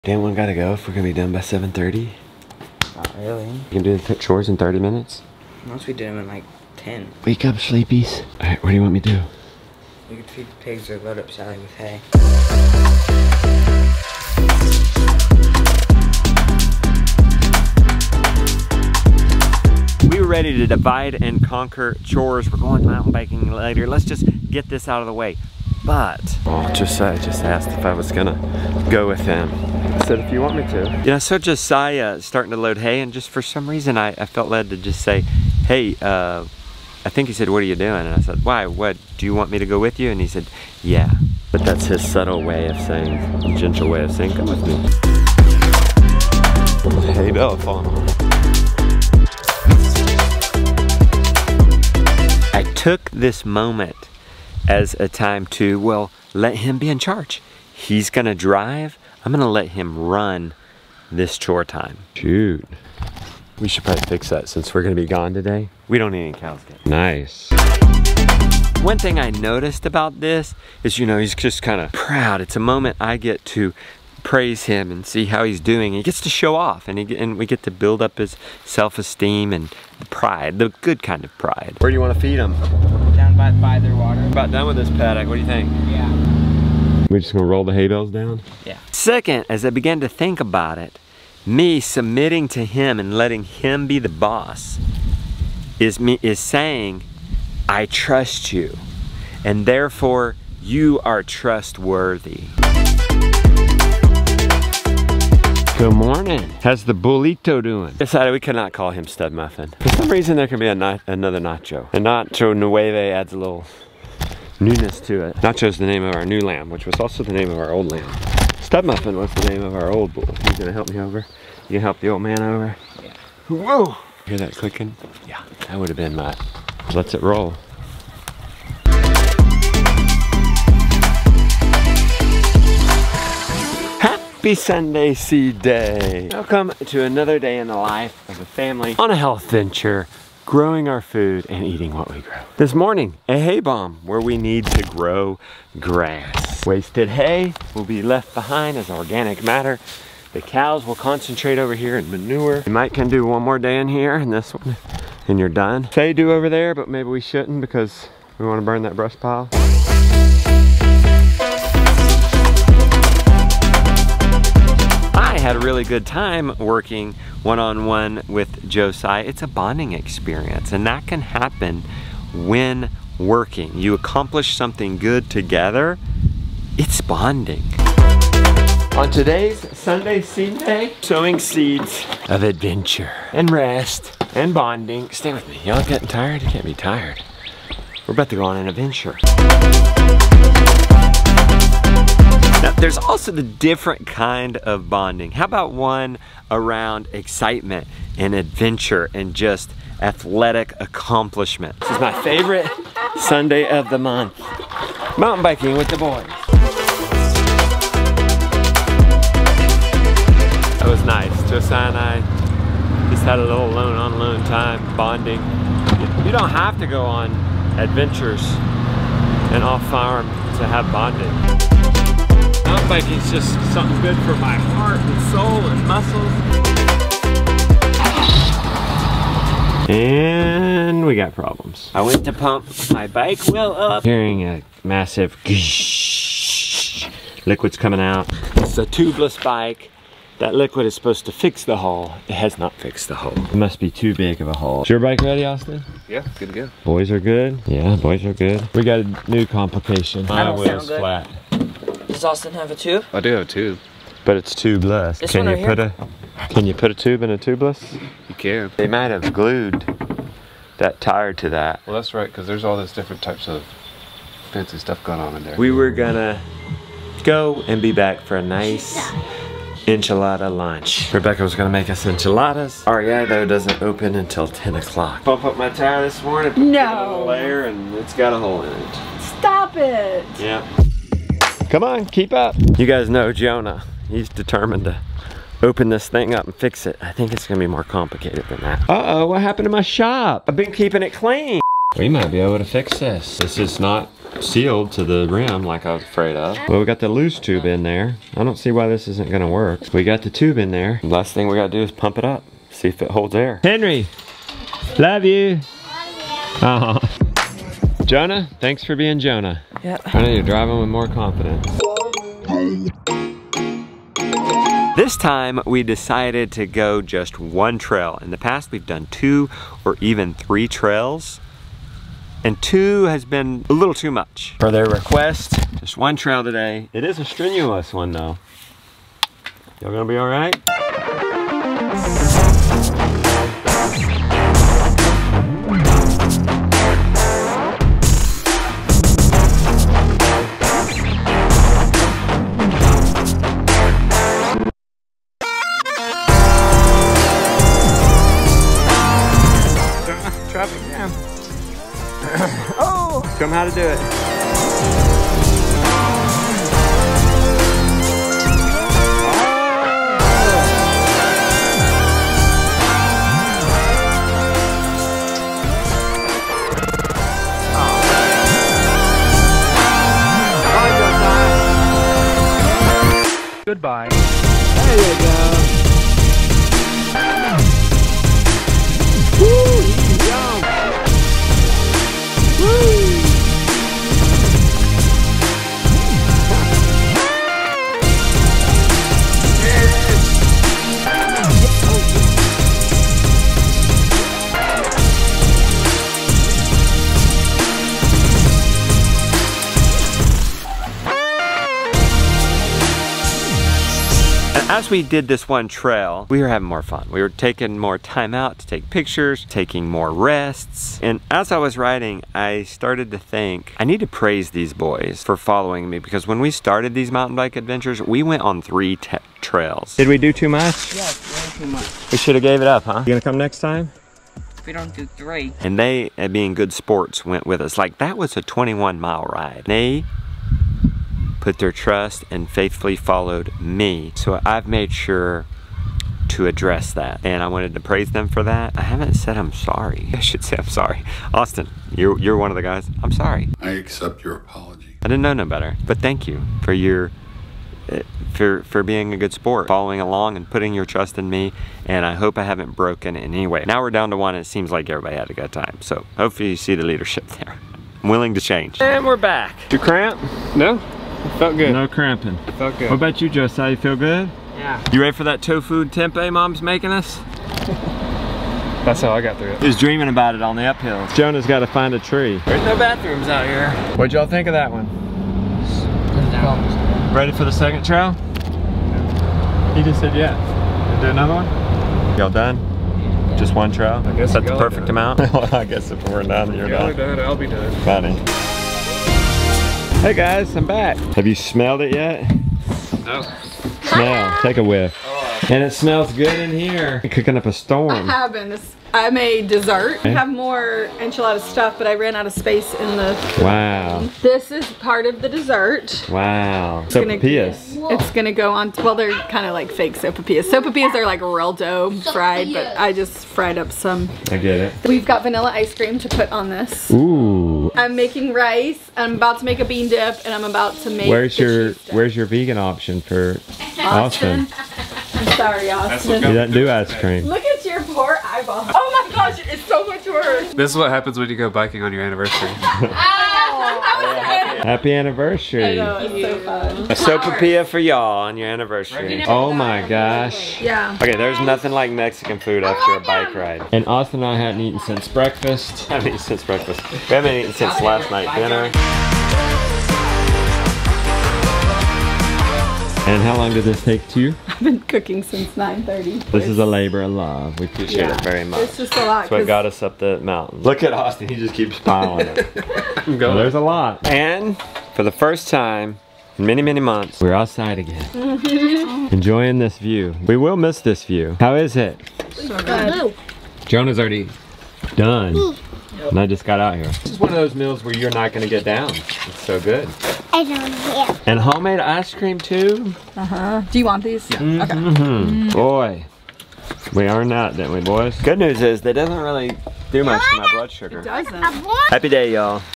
Damn, one gotta go if we're gonna be done by 7:30. Not really. You can do the chores in 30 minutes? Once we did them in like 10. Wake up, sleepies. Alright, what do you want me to do? We could feed the pigs or load up Sally with hay. We were ready to divide and conquer chores. We're going mountain biking later. Let's just get this out of the way. But Josiah just asked if I was gonna go with him. I said, if you want me to. Yeah, so Josiah starting to load hay, and just for some reason I felt led to just say, hey, I think he said, what are you doing? And I said, why, what, do you want me to go with you? And he said, yeah. But that's his subtle way of saying, gentle way of saying, come with me. Hay bale falling on. I took this moment as a time to, well, let him be in charge. He's gonna drive. I'm gonna let him run this chore time. Shoot. We should probably fix that since we're gonna be gone today. We don't need any cows yet. Nice. One thing I noticed about this is, you know, he's just kind of proud. It's a moment I get to praise him and see how he's doing. He gets to show off, and we get to build up his self-esteem and the pride, the good kind of pride. Where do you want to feed him? Down by their water. About done with this paddock. What do you think? Yeah. We're just gonna roll the hay bales down? Yeah. Second, as I began to think about it, me submitting to him and letting him be the boss is saying, I trust you, and therefore you are trustworthy. Good morning. How's the bullito doing? Decided we could not call him Stud Muffin. For some reason there can be another Nacho. And Nacho Nueve adds a little newness to it. Nacho's the name of our new lamb, which was also the name of our old lamb. Stud Muffin was the name of our old bull. You gonna help me over? You gonna help the old man over? Yeah. Whoa! Hear that clicking? Yeah, that would have been my, let's it roll. Happy Sunday Seed Day. Welcome to another day in the life of a family on a health venture, growing our food and eating what we grow. This morning, a hay bomb where we need to grow grass. Wasted hay will be left behind as organic matter. The cows will concentrate over here in manure. You might can do one more day in here and this one, and you're done. Say do over there, but maybe we shouldn't because we want to burn that brush pile. I had a really good time working one-on-one with Josiah. It's a bonding experience, and that can happen when working. You accomplish something good together, it's bonding. On today's Sunday Seed Day, sowing seeds of adventure and rest and bonding. Stay with me. Y'all getting tired? You can't be tired. We're about to go on an adventure. Now, there's also the different kind of bonding. How about one around excitement and adventure and just athletic accomplishment? This is my favorite Sunday of the month. Mountain biking with the boys. That was nice. Josiah and I just had a little alone time bonding. You don't have to go on adventures and off farm to have bonding. Mountain biking is just something good for my heart and soul and muscles. And we got problems. I went to pump my bike wheel up, hearing a massive liquid's coming out. It's a tubeless bike. That liquid is supposed to fix the hole. It has not fixed the hole. It must be too big of a hole. Is your bike ready, Austin? Yeah, good to go. Boys are good? Yeah, boys are good. We got a new complication. My wheel's flat. Does Austin have a tube? I do have a tube. But it's tubeless. This one right here? Can you put a tube in a tubeless? You can. They might have glued that tire to that. Well, that's right, because there's all this different types of fancy stuff going on in there. We were gonna go and be back for a nice enchilada lunch. Rebecca was gonna make us enchiladas. REI though doesn't open until 10 o'clock. Pump up my tire this morning, put a little layer, and it's got a hole in it. Stop it! Yeah. Come on, keep up. You guys know Jonah. He's determined to open this thing up and fix it. I think it's gonna be more complicated than that. Uh-oh, what happened to my shop? I've been keeping it clean. We might be able to fix this. This is not sealed to the rim like I was afraid of. Well, we got the loose tube in there. I don't see why this isn't gonna work. We got the tube in there. Last thing we gotta do is pump it up. See if it holds air. Henry, love you. Uh-huh. Jonah, thanks for being Jonah. Yeah. I know you're driving with more confidence. This time we decided to go just one trail. In the past we've done 2 or even 3 trails, and 2 has been a little too much. For their request, just one trail today. It is a strenuous one though. Y'all gonna be all right? Traffic jam. Oh! Show them how to do it. Goodbye. There you go. Woo! Easy jump. Woo! As we did this one trail, we were having more fun. We were taking more time out to take pictures, taking more rests. And as I was riding, I started to think, I need to praise these boys for following me, because when we started these mountain bike adventures, we went on 3 trails. Did we do too much? Yes, way too much. We should have gave it up, huh? You gonna come next time? If we don't do 3. And they, being good sports, went with us. Like, that was a 21-mile ride. They put their trust and faithfully followed me. So I've made sure to address that, and I wanted to praise them for that. I haven't said I'm sorry. I should say I'm sorry. Austin, you're one of the guys. I'm sorry. I accept your apology. I didn't know no better, but thank you for your for being a good sport, following along and putting your trust in me, and I hope I haven't broken in any way. Now we're down to 1, and it seems like everybody had a good time, so hopefully you see the leadership there. I'm willing to change. And we're back. You cramp? No? It felt good. No cramping. It felt good. What about you, Josiah? You feel good? Yeah. You ready for that tofu tempeh Mom's making us? That's how I got through it. He was dreaming about it on the uphill. Jonah's got to find a tree. There's no bathrooms out here. What'd y'all think of that one? Ready for the second trail? He just said yeah. Do another one? Y'all done? Yeah. Just one trail? I guess Is that the y'all perfect done. amount? Well, I guess if we're done, you're Y'all are done. done, I'll be done. Funny. Hey guys, I'm back. Have you smelled it yet? No. Smell. Take a whiff. And it smells good in here. You're cooking up a storm. I have been. I made dessert. I have more enchilada stuff, but I ran out of space in the... Wow. This is part of the dessert. Wow. Gonna- Sopapillas. It's gonna go on, well, they're kind of like fake sopapillas. Sopapillas are like real dough fried, but I just fried up some. I get it. We've got vanilla ice cream to put on this. Ooh. I'm making rice. I'm about to make a bean dip, and I'm about to make Where's the your cheese dip. Where's your vegan option for Austin? I'm sorry, Austin. He doesn't do ice cream. Look at your poor eyeball. Oh my gosh, it's so much worse. This is what happens when you go biking on your anniversary. Happy anniversary. I know, it's so fun. A sopapilla for y'all on your anniversary. Oh my gosh. Yeah. Okay, there's nothing like Mexican food after a bike ride. And Austin and I hadn't eaten since breakfast. I haven't eaten since breakfast. We haven't eaten since last night dinner. And how long did this take you? I've been cooking since 9:30. This is a labor of love. We appreciate it very much. It's just a lot. That's what 'cause got us up the mountain. Look at Austin, he just keeps piling it. Well, there's a lot. And for the first time in many, many months, we're outside again. Enjoying this view. We will miss this view. How is it? Good. Jonah's already done. And I just got out here. This is one of those meals where you're not gonna get down. It's so good. I don't hear. And homemade ice cream too? Do you want these? Yeah. Okay. Boy, we earned that, didn't we, boys? Good news is that doesn't really do much to my blood sugar. Doesn't. Happy day, y'all.